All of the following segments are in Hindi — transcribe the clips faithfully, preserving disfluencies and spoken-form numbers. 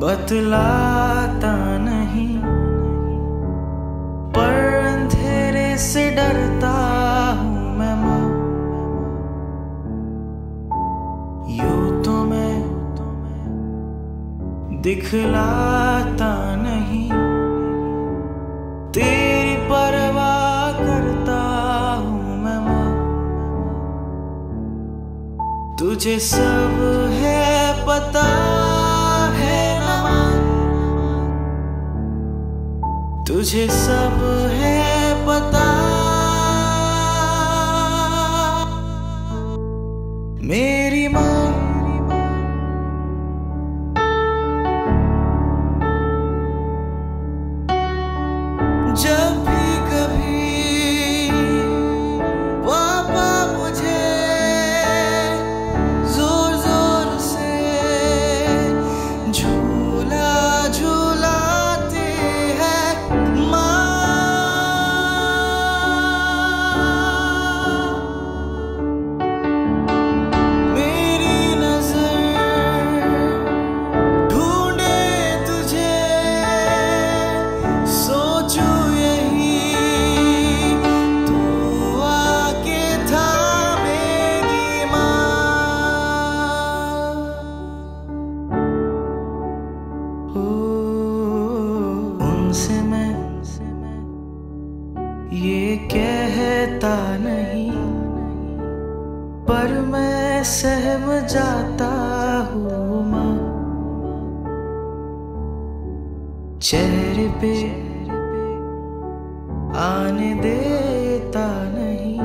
बतलाता नहीं, पर अंधेरे से डरता हूँ मैं माँ। यूं तो मैं दिखलाता नहीं, तेरी परवाह करता हूँ मैं माँ। तुझे सब है पता है ना माँ, तुझे सब है पता। मेरी माँ जब भी कभी पापा मुझे जोर जोर से झूला झूलाती है माँ। मेरी नजर ढूंढे तुझे, सोचूं उनसे मैं ये कहता नहीं, पर मैं सहम जाता हूँ माँ। चेहरे पे आने देता नहीं,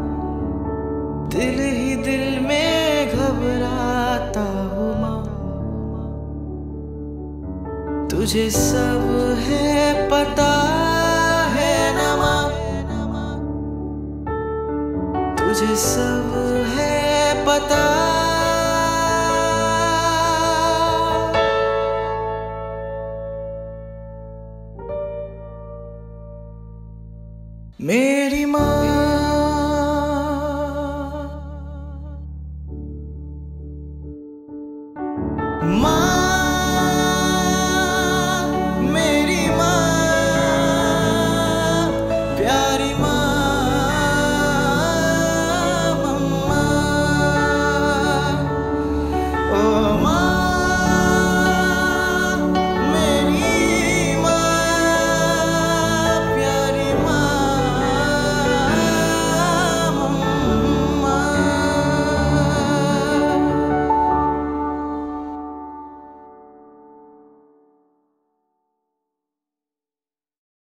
दिल ही दिल में घबराता हूँ माँ। तुझे सब है पता है ना माँ, तुझे सब है पता। मेरे